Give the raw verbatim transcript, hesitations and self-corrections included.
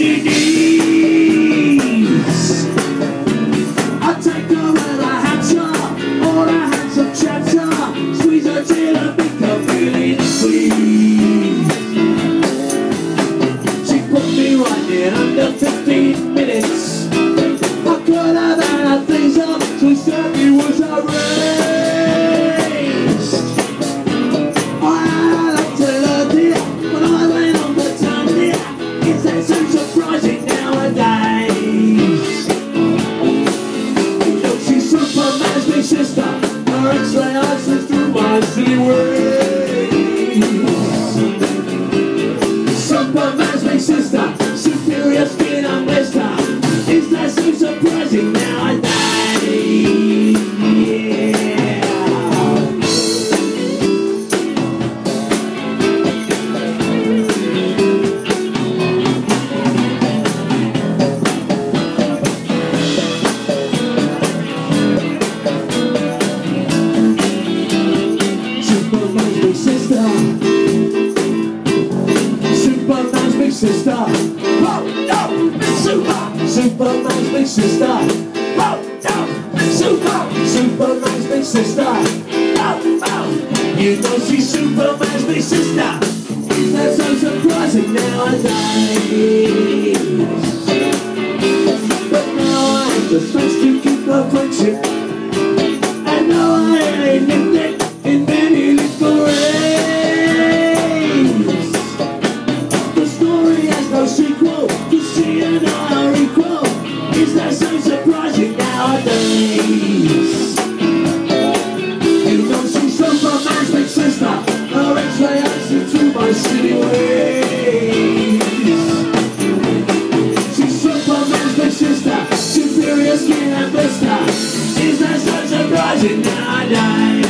she needs. I take her with a hatcher, all her handsome chatter, squeeze her till her make her feeling squeeze. She put me right in under fifteen minutes. I could have had a things up, so certainly was a race. I had up to her dear when I went on the town dear. It's that so surprising nowadays. Look, she's Superman's big sister. Her X-ray eyes slip through my silly ways. Superman's big sister, superior skin and blister. Is that so surprising nowadays? Superman's big sister. Superman's big sister. Oh no, super. Superman's big sister. Oh no, super. Superman's big sister. Oh oh, you know she's Superman's big sister. Is that so surprising nowadays? But now I'm just supposed to keep her friendship. And now I ain't lived it in many little ways. The story has no sequel, cause she and I are equal. Is that so surprising nowadays? You know she's Superman's big sister. Her X-ray eyes see through my silly ways. She's Superman's big sister, superior skin and blister. Is that so surprising nowadays?